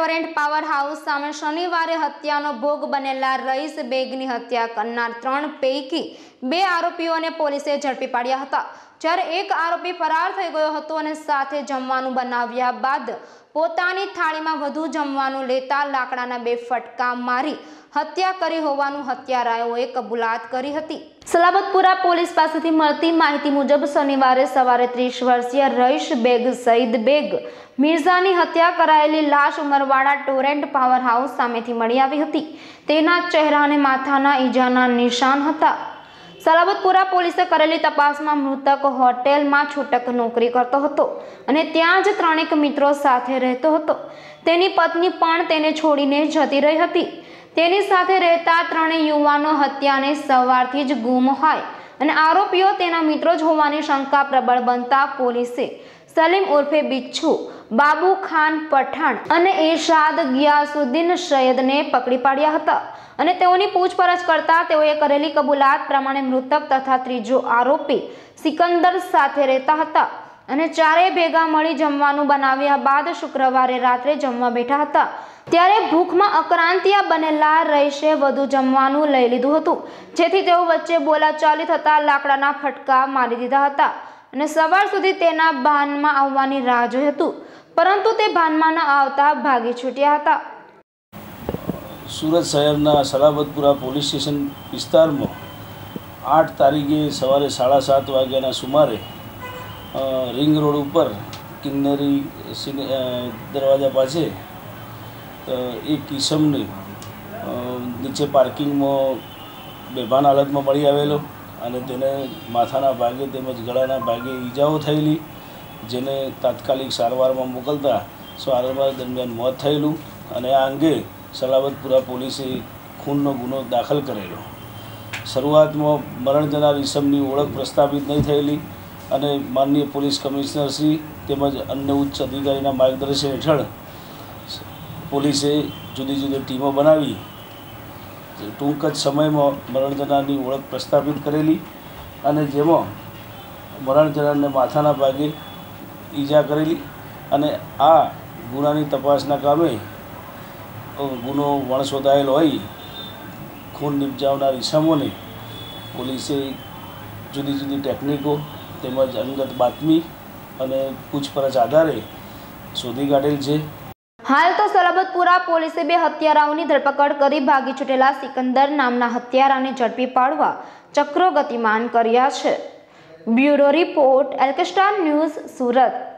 Torrent power house સામે શનિવારે હત્યાનો ભોગ બનેલા રઈસ બેગની હત્યા કરનાર 3 પૈકી 2 આરોપીઓને પોલીસે ઝડપી પાડ્યા હતા, જ્યારે એક આરોપી ફરાર થઈ ગયો હતો અને સાથે જમવાનું બનાવ્યા બાદ પોતાની થાળીમાં વધુ જમવાનું લેતા લાકડાના 2 ફટકા મારી હત્યા કરી હોવાનું હત્યારાઓએ કબૂલાત કરી હતી। સલાબતપુરા પોલીસ પાસેથી મળતી માહિતી મુજબ શનિવારે સવારે 30 વર્ષીય રઈસ બેગ સઈદ બેગ મિર્ઝાની હત્યા કરાયેલી લાશ ઉમરવાડા ટોરેન્ટ પાવર હાઉસ સામેથી મળી આવી હતી। તેના ચહેરા અને માથાના ઈજાના નિશાન હતા। સલાબતપુરા પોલીસે કરેલી તપાસમાં મૃતક હોટેલમાં છૂટક નોકરી કરતો હતો અને ત્યાં જ ત્રણેક મિત્રો સાથે રહેતો હતો। તેની પત્ની પણ તેને છોડીને જતી રહી હતી। તેની સાથે રહેતા 3 યુવાનો હત્યાને સવારથી જ ગુમ હોય અને આરોપીઓ તેના મિત્રો જ હોવાની શંકા પ્રબળ બનતા પોલીસે સલીમ ઉર્ફે બિચ્છુ, બાબુ ખાન પઠાણ અને ઇરશાદ ગિયાસુદ્દીન સૈયદને પકડી પાડ્યા હતા અને તેઓની પૂછપરછ કરતા તેઓએ કરેલી કબૂલાત પ્રમાણે મૃતક તથા ત્રીજો આરોપી સિકંદર સાથે રહેતા હતા અને ચારેય ભેગા મળી જમવાનું બનાવ્યા બાદ શુક્રવારે રાત્રે જમવા બેઠા હતા, ત્યારે ભૂખમાં અક્રાંતિયા બનેલા રઈસે વધુ જમવાનું લઈ લીધું હતું, જેથી તેઓ વચ્ચે બોલાચાલી થતા લાકડાના ફટકા મારી દીધા હતા અને સવાર સુધી તેના ભાનમાં આવવાની રાહ જોઈ હતું, પરંતુ તે ભાનમાં ન આવતા ભાગી છૂટ્યા હતા। સુરત શહેરના સલાબતપુરા પોલીસ સ્ટેશન વિસ્તારમાં 8 તારીખે સવારે 7:30 વાગ્યાના સુમારે રિંગ રોડ ઉપર કિન્નરી દરવાજા પાસે એક કિસમને નીચે પાર્કિંગમાં બેભાન હાલતમાં મળી આવેલો અને તેને માથાના ભાગે તેમજ ગળાના ભાગે ઈજાઓ થયેલી, જેને તાત્કાલિક સારવારમાં મોકલતા સારવાર દરમિયાન મોત થયેલું અને આ અંગે સલાબતપુરા પોલીસે ખૂનનો ગુનો દાખલ કરેલો। શરૂઆતમાં મરણ જનાર ઈસમની ઓળખ પ્રસ્થાપિત નહીં થયેલી અને માનનીય પોલીસ કમિશનર શ્રી તેમજ અન્ય ઉચ્ચ અધિકારીના માર્ગદર્શન હેઠળ પોલીસે જુદી જુદી ટીમો બનાવી ટૂંક જ સમયમાં મરણ જનારની ઓળખ પ્રસ્થાપિત કરેલી અને જેમાં મરણ જનારને માથાના ભાગે ઈજા કરેલી અને આ ગુનાની તપાસના કામે ગુનો વણશોધાયેલ હોય ખૂન નિપજાવનાર ઈસમોને પોલીસે જુદી જુદી ટેકનિકો તેમજ અંગત બાતમી અને પૂછપરછ આધારે શોધી કાઢેલ છે। હાલ તો સલાબતપુરા પોલીસે 2 હત્યારાઓની ધરપકડ કરી ભાગી છૂટેલા સિકંદર નામના હત્યારાને ઝડપી પાડવા ચક્રો ગતિમાન કર્યા છે। Bureau report, L K star news, Surat.